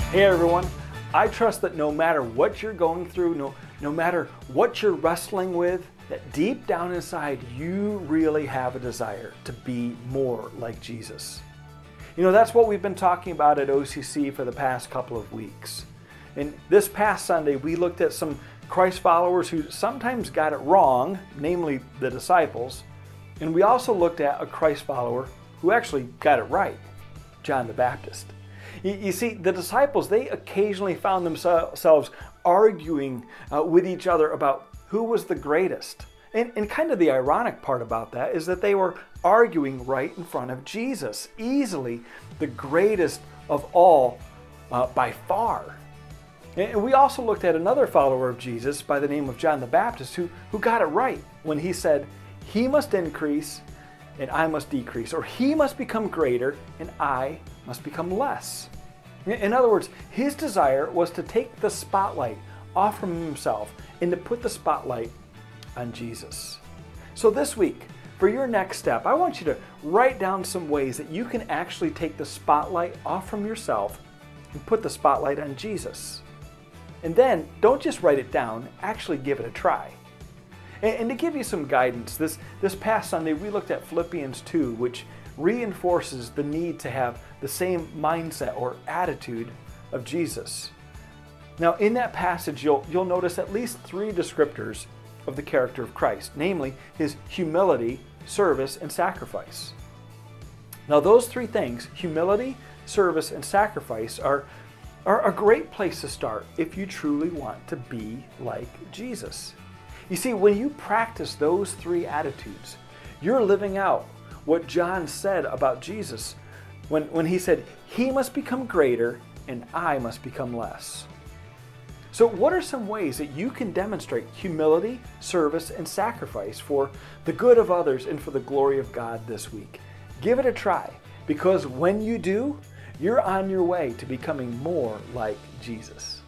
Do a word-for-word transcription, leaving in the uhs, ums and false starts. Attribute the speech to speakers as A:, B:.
A: Hey everyone, I trust that no matter what you're going through, no, no matter what you're wrestling with, that deep down inside you really have a desire to be more like Jesus. You know, that's what we've been talking about at O C C for the past couple of weeks. And this past Sunday we looked at some Christ followers who sometimes got it wrong, namely the disciples. And we also looked at a Christ follower who actually got it right, John the Baptist. You see, the disciples, they occasionally found themselves arguing uh, with each other about who was the greatest. And, and kind of the ironic part about that is that they were arguing right in front of Jesus, easily the greatest of all uh, by far. And we also looked at another follower of Jesus by the name of John the Baptist who, who got it right when he said, "He must increase and I must decrease," or "He must become greater and I must become less." In other words, his desire was to take the spotlight off from himself and to put the spotlight on Jesus. So this week, for your next step, I want you to write down some ways that you can actually take the spotlight off from yourself and put the spotlight on Jesus. And then, don't just write it down, actually give it a try. And to give you some guidance, this, this past Sunday we looked at Philippians two, which reinforces the need to have the same mindset or attitude of Jesus. Now in that passage you'll, you'll notice at least three descriptors of the character of Christ, namely his humility, service, and sacrifice. Now those three things, humility, service, and sacrifice, are, are a great place to start if you truly want to be like Jesus. You see, when you practice those three attitudes, you're living out what John said about Jesus when, when he said, "He must become greater and I must become less." So what are some ways that you can demonstrate humility, service, and sacrifice for the good of others and for the glory of God this week? Give it a try, because when you do, you're on your way to becoming more like Jesus.